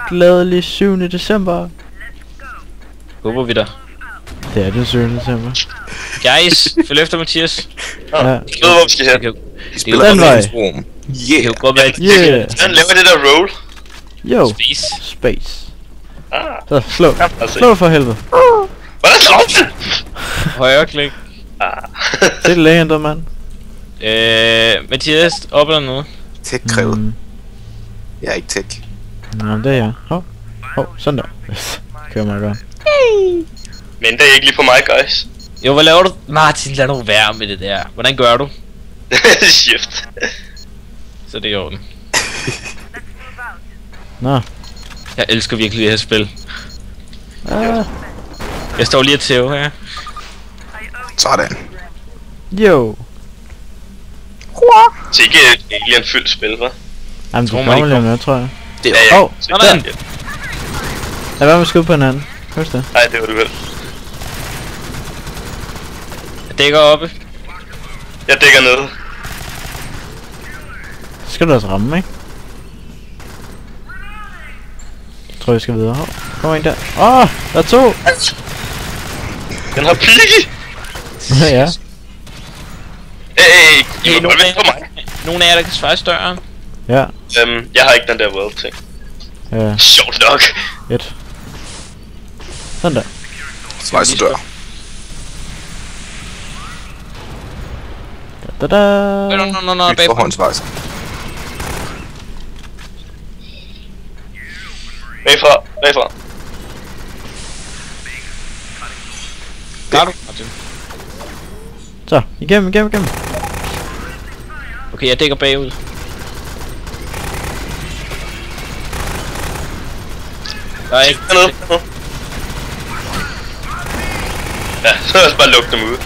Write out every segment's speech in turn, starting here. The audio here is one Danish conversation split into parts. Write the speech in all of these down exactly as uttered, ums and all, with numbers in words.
Glædelig syvende december. Håber vi da. Det er den syvende december. Guys, følg efter Mathias. Ja. Jeg ved, hvor vi skal hen. Vi spiller Den på vej. Rum. Det kan jo Yeah. godt være, at Yeah. Hvordan laver det der roll? Jo. Space. Space. Ah, Så slå. altså. Slå for helvede. Hvordan slår den? Højre klik. Ah. Se det lægendere, mand. Øh, Mathias, op eller nede? Tech krævet. Mm. Jeg er ikke tech. Nå, men det er jeg. Hov. Hov, sådan der. Kører mig godt. Men det er ikke lige på mig, guys. Jo, hvad laver du? Martin, lad nu være med det der. Hvordan gør du? Shift. Så det er i orden. Nå. Jeg elsker virkelig det her spil. Ah. Jeg står lige og tæve her. Sådan. Jo. Det er ikke egentlig en fyldt spil, hva'? Jamen, Tror det man kommer ikke lige med, tror jeg. Det er Ja, ja. Åh, Sådan. den. Lad være med at skyde på hinanden. Husk det. Nej, det var du vel. Jeg dækker oppe. Jeg dækker nede. Så skal du også ramme, ikke? Jeg tror, jeg skal videre. Hov, kommer en der. Åh, oh, der er to! Den har pigge! Ja. Hey, I Hey, må nogen godt vente på mig. af, nogen af jer, der kan svejse døren. Ja. Øhm, jeg har ikke den der world ting. Ja. Sjovt nok. Et. Sådan der. Svejse dør. Da da Nå, da. nå, nå, nå, Nyt bag. forhåndsvejse. Bagfra, bagfra. Klarer du, Martin? Så, igennem, igennem, igennem. Okay, jeg dækker bagud. Der er ikke... Hernede. Ja, så lad os bare lukke dem ud.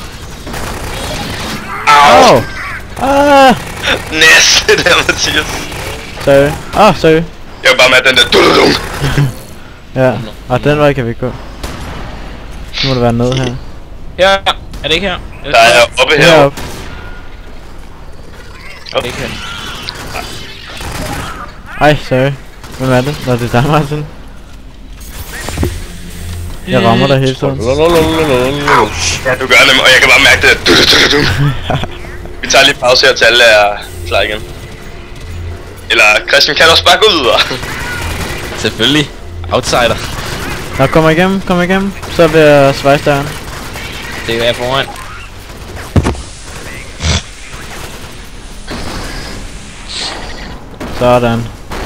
Au! Au! Ah! Næste der, Mathias. Sorry. Ah, sorry. Jeg var bare med den der dududum. Ja. Ah, den vej kan vi ikke gå. Så må det være nede her. Her, er det ikke her? Er det Der er oppe her. Heroppe. Er det ikke her? Ej, sorry. Hvem er det? Nå, det er dig, Martin. Jeg rammer dig hele tiden. Ja, du gør det, og jeg kan bare mærke det der dududum. Vi tager lige pause her til alle er klar igen. Eller Christian kan også bare gå videre. Selvfølgelig. Outsider. Nå, kom igennem, kom igennem. Så vil jeg svejse døren. Det er jeg foran. Sådan.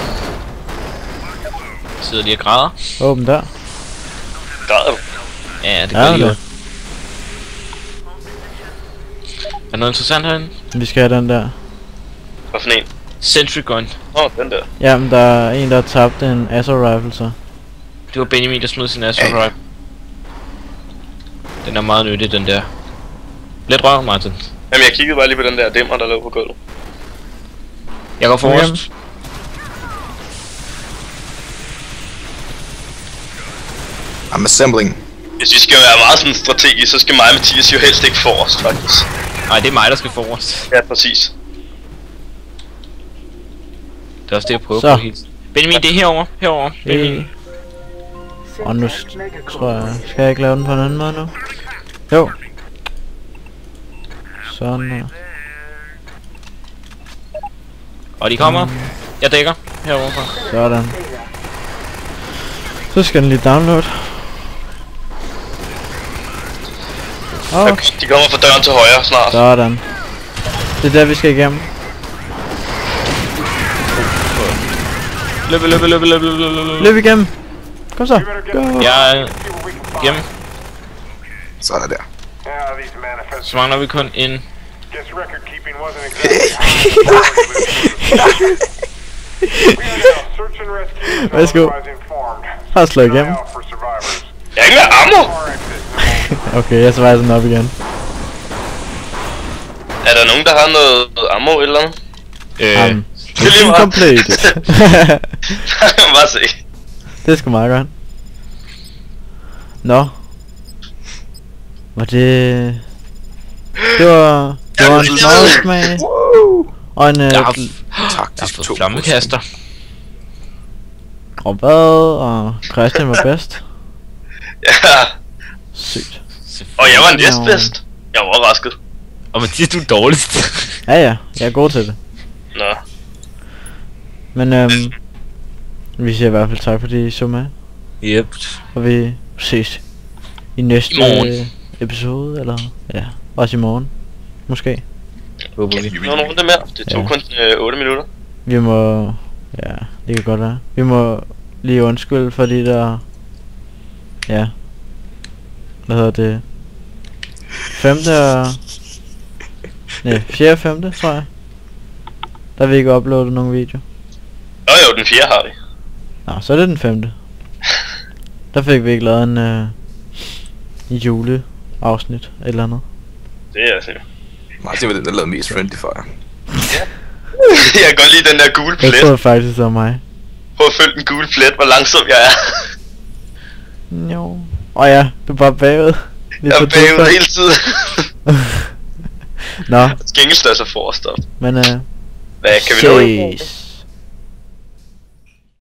Sidder lige og græder. Åbn dør. Græder du? Ja, det Ja, gør men lige det. Er der noget interessant herinde? Vi skal have den der. Hvad for en? Sentry gun. Åh, oh, den der. Jamen, der er en, der har tabt en assault rifle, så. Det var Benjamin, der smed sin assault rifle. Den er meget nyttig, den der. Lidt røv, Martin. Jamen, jeg kiggede bare lige på den der dæmmer, der lå på gulvet. Jeg går forrest. I'm assembling. Hvis vi skal være meget sådan strategisk, så skal mig og Mathias jo helst ikke forrest, faktisk. Nej, det er mig, der skal forrest. Ja, præcis. Det er også det, jeg prøver Så. på helt. Benjamin, det er herover, herover. Benjamin. Øh. Og nu s- tror jeg... Skal jeg ikke lave den på en anden måde nu? Jo. Sådan her. Og de kommer. Jeg dækker herover fra. Sådan. Så skal den lige download. Åh, oh, Okay, de kommer fra døren til højre snart. sådan. Det er der, vi skal igennem. Løbe, løbe, løbe, løbe, løbe, løbe, løbe. Løb igennem. Kom så. Go. Jeg er hjemme. Sådan der. Så mangler vi kun en. Værsgo. Har slået igennem. Jeg har ikke mere ammo! Okay, jeg svejser den op igen. Er der nogen, der har noget, noget ammo eller andet? Øh, Um, det er lige meget. completed. Bare se. Det er sgu meget godt. Nå. Var det... Det var... Det var en småsk med... Og en... Øh, jeg har, gl- jeg har Taktisk fået to flammekaster. Og hvad? Og Christian var bedst. Ja. Sygt. Og jeg var næstbedst. Jeg var overrasket. Og Mathias, du er dårligst. Ja ja, jeg er god til det. Nå. Men øhm, vi siger i hvert fald tak fordi I så med. Yep. Og vi ses i næste I morgen. øh, episode, eller ja, også i morgen. Måske. Håber vi. Nå, nogle runde mere. Det tog Ja. kun øh, otte minutter. Vi må... Ja, det kan godt være. Vi må lige undskylde, fordi der... Ja. Hvad hedder det? Femte og... Nej, fjerde og femte, tror jeg. Der vil vi ikke uploade nogen video. Nå jo, den fjerde har vi. Nå, så er det den femte. Der fik vi ikke lavet en... Øh, juleafsnit eller andet. Det er jeg sikker. Martin var den, der lavede mest Friendly Fire. Jeg kan godt lide den der gule Jeg plet. tror faktisk, det var mig. Prøv at følge den gule plet, hvor langsom jeg er. Jo. Åh oh ja, du er bare bagud. Lige Jeg på er bagud tidspunkt. hele tiden. Nå, Skængelstøs er forrest op. men øh... Hvad kan vi nå? ses.